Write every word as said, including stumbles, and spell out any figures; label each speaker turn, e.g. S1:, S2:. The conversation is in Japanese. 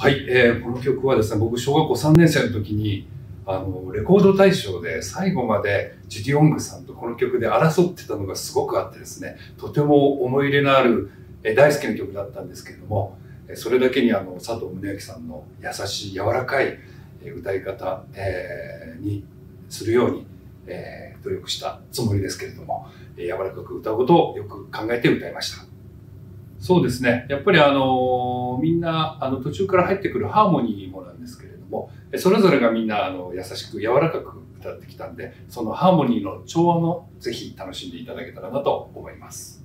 S1: はい、えー、この曲はですね、僕小学校さんねん生の時にあのレコード大賞で最後までジュディ・オングさんとこの曲で争ってたのがすごくあってですね、とても思い入れのある、えー、大好きな曲だったんですけれども、それだけにあの佐藤宗明さんの優しい柔らかい歌い方、えー、にするように、えー、努力したつもりですけれども、柔らかく歌うことをよく考えて歌いました。そうですね、やっぱりあのみんなあの途中から入ってくるハーモニーもなんですけれども、それぞれがみんなあの優しく柔らかく歌ってきたんで、そのハーモニーの調和もぜひ楽しんでいただけたらなと思います。